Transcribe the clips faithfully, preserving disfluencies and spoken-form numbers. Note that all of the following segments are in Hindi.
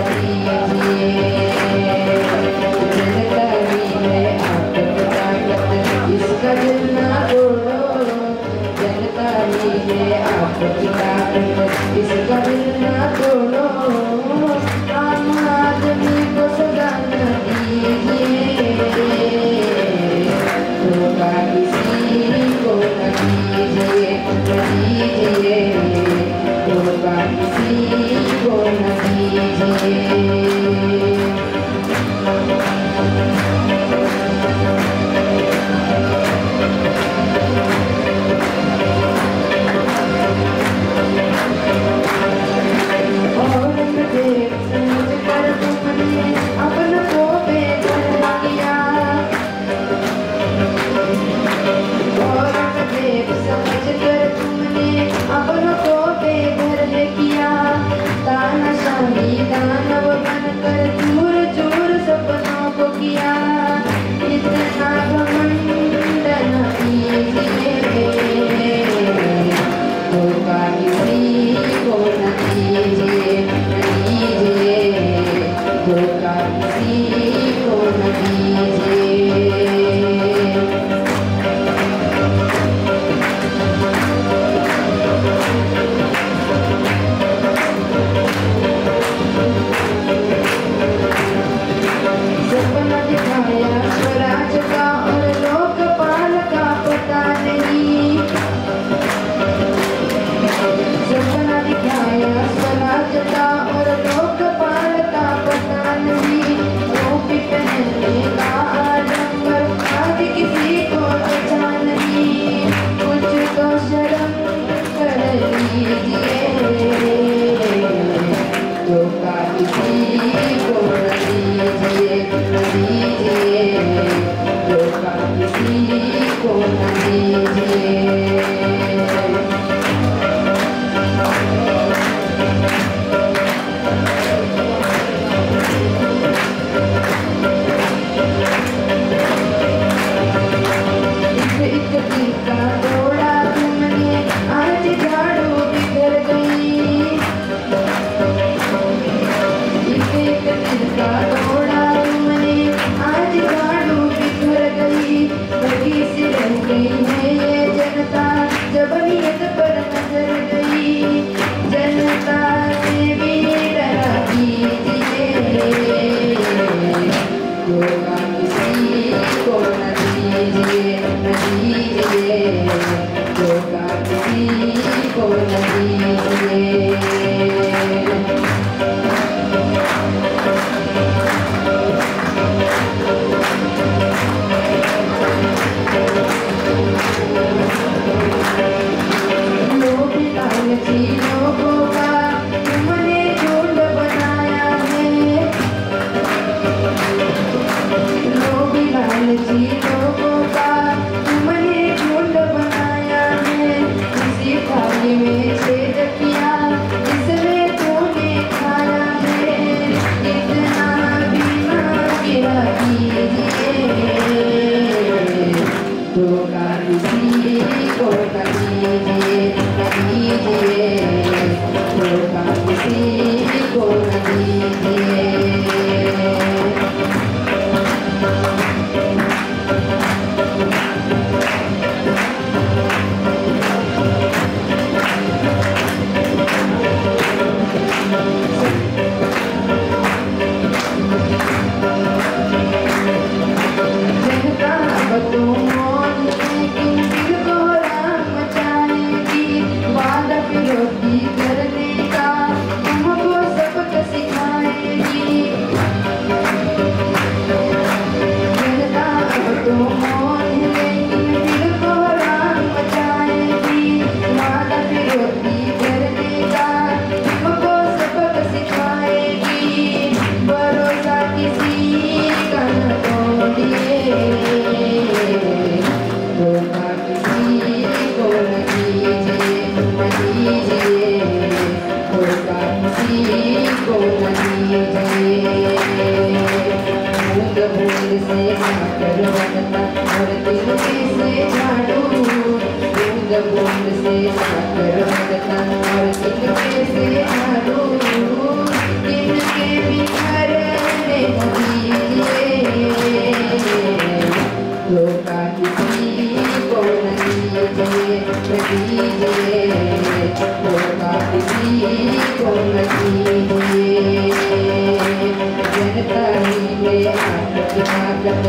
और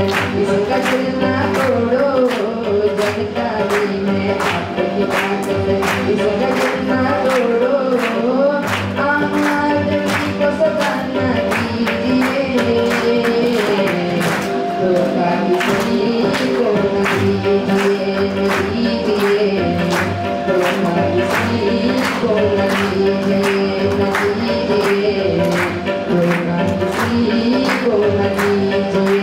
इसका दिल ना तोड़ो जानकारी में आपकी ताकत इसका दिल ना तोड़ो आदमी को सदा न दीजिए धोखा किसी को न दीजिए न दीजिए धोखा किसी को न दीजिए न दीजिए धोखा किसी को न दीजिए।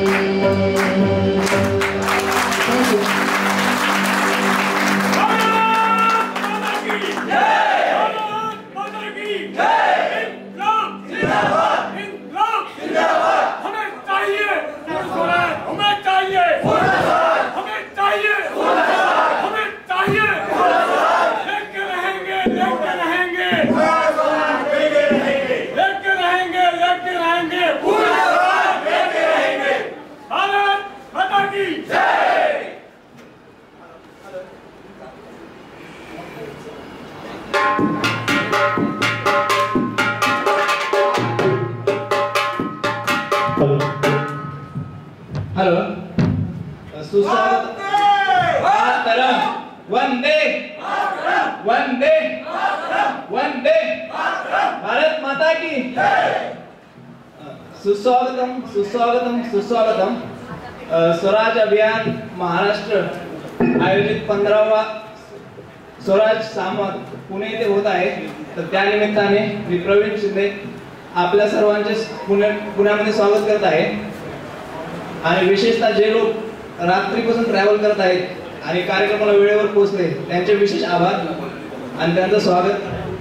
हेलो सुस्वागत मातरम वंदे वंदे वंदे भारत माता की सुस्वागतम सुस्वागतम सुस्वागतम स्वराज अभियान महाराष्ट्र आयोजित पंधरावा स्वराज सामंत पुणे येथे होत आहे। तर त्या निमित्ताने मी प्रवीण शिंदे आपल्या सर्वांचे पुणे पुण्यामध्ये स्वागत करत आहे आणि विशेषतः जे लोक रात्रीपासून ट्रॅव्हल करत आहेत आणि कार्यक्रमाला वेळेवर पोहोचले त्यांचे विशेष आभार आणि त्यांचं स्वागत।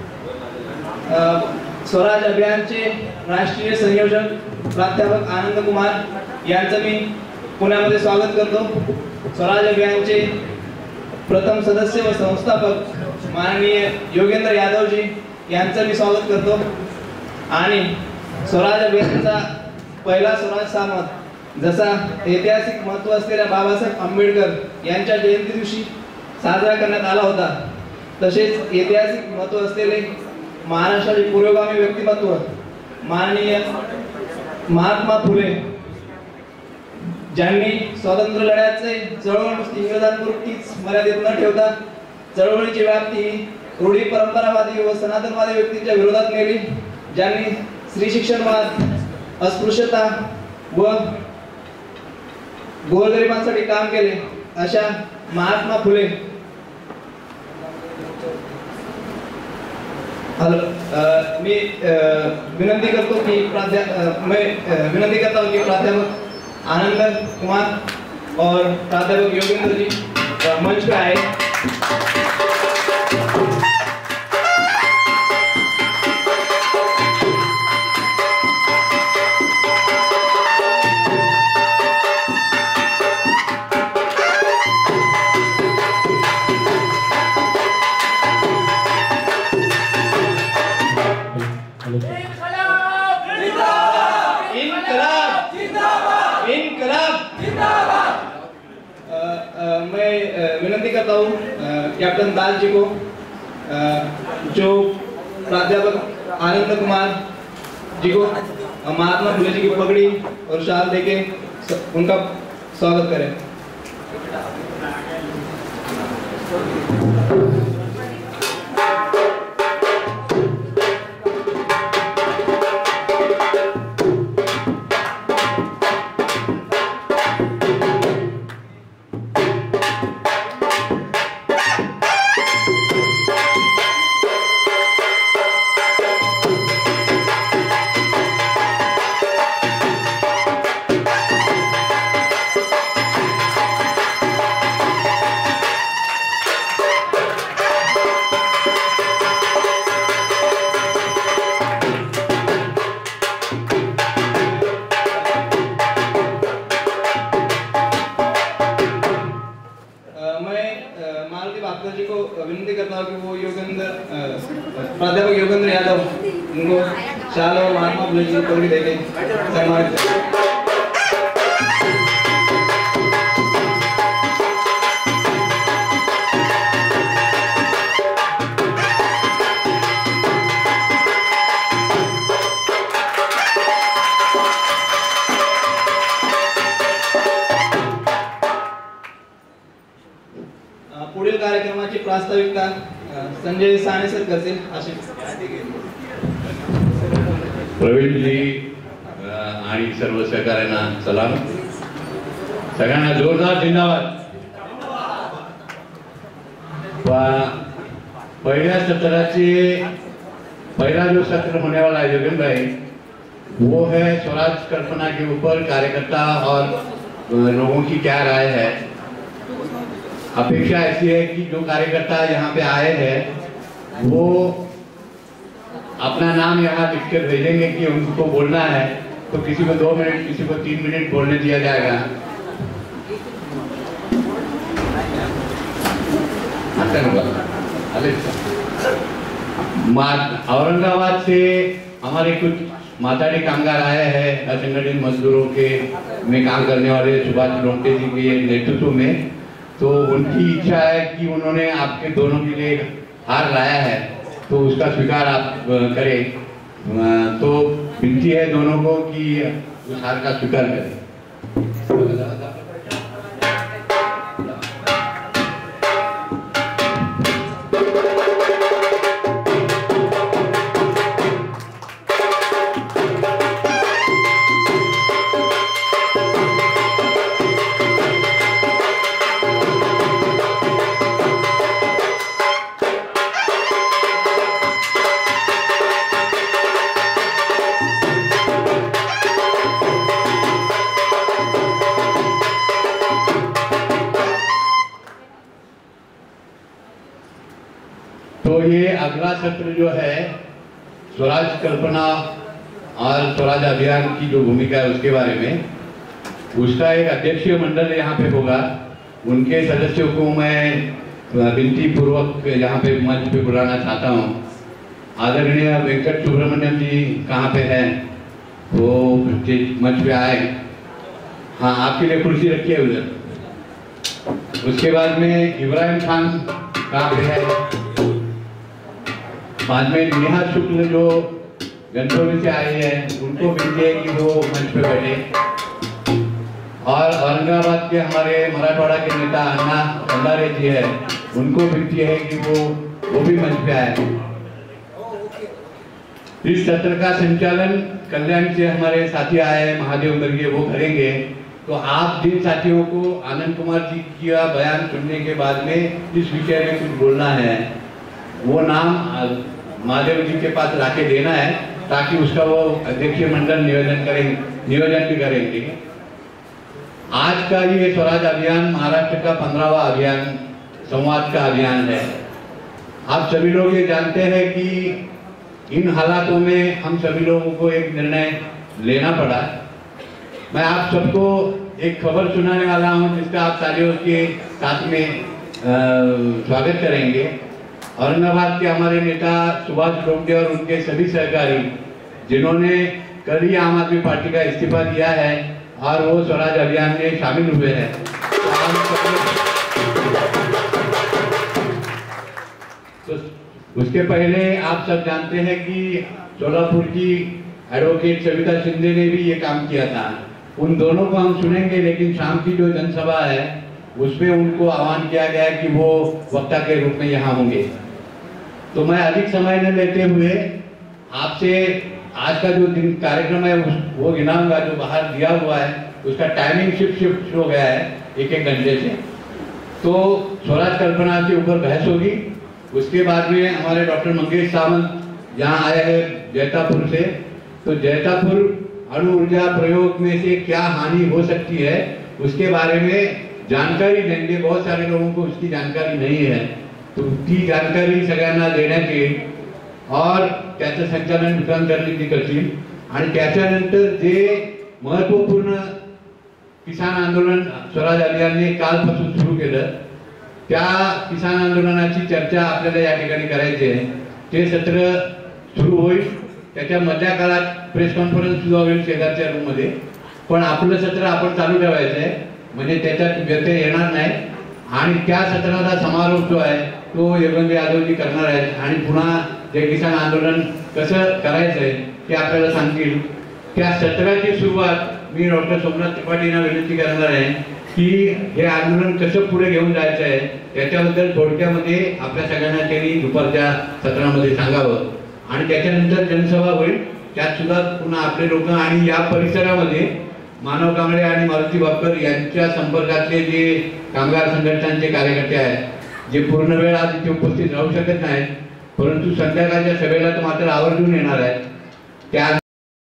स्वराज अभियानचे राष्ट्रीय संयोजक प्राध्यापक आनंद कुमार यांचं मी पुण्यामध्ये स्वागत करतो। स्वराज अभियानचे प्रथम सदस्य व संस्थापक माननीय योगेंद्र यादवजी यांचं मी स्वागत करतो आणि स्वराज अभियानचा पहिला स्वराज सामंत जसा ऐतिहासिक महत्त्व असलेल्या बाबासाहेब आंबेडकर यांच्या जयंती दिवशी साजरा करण्यात आला होता तसेच ऐतिहासिक महत्त्व असलेले महाराष्ट्राचे पुरोगामी व्यक्तिमत्व माननीय महात्मा फुले ज्यांनी स्वातंत्र्य लढ्याचे चळवळ नुसती इंग्रजांपुरतीच मर्यादित न ठेवता चळवळीची व्याप्ती रूढी परंपरावादी व सनातनवादी व्यक्तींच्या विरोधात नेली, ज्यांनी स्त्री शिक्षणवाद अस्पृश्यता व गोरगरिबांसाठी काम केले अशा महात्मा फुले मी विनंती करतो की प्राध्यापक मैं विनंती करता हूँ कि प्राध्यापक आनंद कुमार और प्राध्यापक योगेंद्र जी मंच पे आए। मैं विनंती करता हूँ कैप्टन दास जी को जो प्राध्यापक आनंद कुमार जी को महात्मा फुले जी की पगड़ी और शाल देके उनका स्वागत करें। जी को विनती करता हूँ कि वो योगेंद्र प्राध्यापक योगेंद्र यादव उनको शाल और महात्मा फुले जी को भी देके सम्मानित करें। प्रास्ताविकता अ, संजय साने सर करतील. असे प्रवीणजी अ, आणि सर्व सहकाऱ्यांना सलाम. सगळ्यांना जोरदार जिंदाबाद. पहिल्या सत्राचे पहला जो सत्र होने वाला है जगन भाई, वो है स्वराज कल्पना के ऊपर कार्यकर्ता और लोगों की क्या राय है. अपेक्षा ऐसी है कि जो कार्यकर्ता यहाँ पे आए हैं वो अपना नाम यहाँ लिखकर भेजेंगे कि उनको बोलना है, तो किसी को दो मिनट किसी को तीन मिनट बोलने दिया जाएगा. औरंगाबाद से हमारे कुछ माताड़ी कामगार आए हैं असंगठित मजदूरों के में काम करने वाले सुभाष लोमटे जी के नेतृत्व में. तो उनकी इच्छा है कि उन्होंने आपके दोनों के लिए हार लाया है, तो उसका स्वीकार आप करें. तो विनती है दोनों को कि उस हार का स्वीकार करें. तो ये अगला सत्र जो है स्वराज कल्पना और स्वराज अभियान की जो भूमिका है उसके बारे में, उसका एक अध्यक्षीय मंडल यहाँ पे होगा. उनके सदस्यों को मैं विनती पूर्वक यहाँ पे मंच पे बुलाना चाहता हूँ. आदरणीय वेंकट सुब्रमण्यम जी कहाँ पे हैं, वो मंच पे आए. हाँ, आपके लिए कुर्सी रखी है उधर. उसके बाद में इब्राहिम खान कहाँ पे है. बाद में नेहा शुक्ल जो गंगोली से आई है, उनको विनती है कि वो मंच पे बैठे. और औरंगाबाद के हमारे मराठवाड़ा के नेता अन्ना अंधारे जी है, उनको विनती है कि वो वो भी मंच पे आए. इस सत्र का संचालन कल्याण से हमारे साथी आए हैं महादेव वर्गीय, वो करेंगे. तो आप जिन साथियों को आनंद कुमार जी का बयान सुनने के बाद में इस विषय में कुछ बोलना है, वो नाम महादेव जी के पास लाके देना है, ताकि उसका वो अध्यक्षीय मंडल नियोजन करेंगे नियोजन भी करेंगे. आज का ये स्वराज अभियान महाराष्ट्र का पंद्रहवां अभियान संवाद का अभियान है. आप सभी लोग ये जानते हैं कि इन हालातों में हम सभी लोगों को एक निर्णय लेना पड़ा. मैं आप सबको एक खबर सुनाने वाला हूं जिसका आप तालियों के साथ में स्वागत करेंगे. औरंगाबाद के हमारे नेता सुभाष लोमटे और उनके सभी सहकारी, जिन्होंने कल ही आम आदमी पार्टी का इस्तीफा दिया है और वो स्वराज अभियान में शामिल हुए हैं. तो उसके पहले आप सब जानते हैं कि सोलापुर की एडवोकेट सविता शिंदे ने भी ये काम किया था. उन दोनों को हम सुनेंगे, लेकिन शाम की जो जनसभा है उसमें उनको आह्वान किया गया कि वो वक्ता के रूप में यहाँ होंगे. तो मैं अधिक समय न लेते हुए आपसे आज का जो दिन कार्यक्रम है वो गिनाऊंगा. जो बाहर दिया हुआ है उसका टाइमिंग शिफ्ट शिफ्ट हो गया है एक एक घंटे से. तो स्वराज कल्पना के ऊपर बहस होगी. उसके बाद में हमारे डॉक्टर मंगेश सावंत यहाँ आए हैं जैतापुर से. तो जैतापुर अणु ऊर्जा प्रयोग में से क्या हानि हो सकती है उसके बारे में जानकारी देंगे. बहुत सारे लोगों को उसकी जानकारी नहीं है, तो ती जानकारी सगळ्यांना देण्यात येईल और त्याचं संचालन विक्रांत जी करतील. आणि त्याच्यानंतर जे महत्त्वपूर्ण किसान आंदोलन स्वराज अभियानने कालपासून सुरू केलं, त्या किसान आंदोलनाची चर्चा आपल्याला या ठिकाणी करायची आहे. ते सत्र सुरू होईल. त्याच्या मधल्या काळात प्रेस कॉन्फरन्स सुद्धा होईल शेजारच्या रूममध्ये. पण आपलं सत्र आपण चालू ठेवायचं आहे, म्हणजे त्याच्यात व्यत्यय येणार नाही. आणि त्या सत्राचा समारोप जो आहे तो योगेंद्र यादवजी करणार आहेत. आणि पुन्हा जे किसान आंदोलन कसं करायचं आहे ते आपल्याला सांगतील. त्या सत्राची सुरुवात मी डॉक्टर सोमनाथ त्रिपाठींना विनंती करणार आहे की हे आंदोलन कसं पुढे घेऊन जायचं आहे त्याच्याबद्दल थोडक्यामध्ये आपल्या सगळ्यांना त्यांनी दुपारच्या सत्रामध्ये सांगावं आणि त्याच्यानंतर जनसभा होईल. त्यात सुद्धा पुन्हा आपले लोक आणि या परिसरामध्ये मानव कांबळे आणि मारुती बापकर यांच्या संपर्कातले जे कामगार संघटनांचे कार्यकर्ते आहेत जे पूर्ण वेळ आज इथे उपस्थित राहू शकत नाहीत परंतु संध्याकाळच्या सभेला तर मात्र आवर्जून येणार आहेत. त्या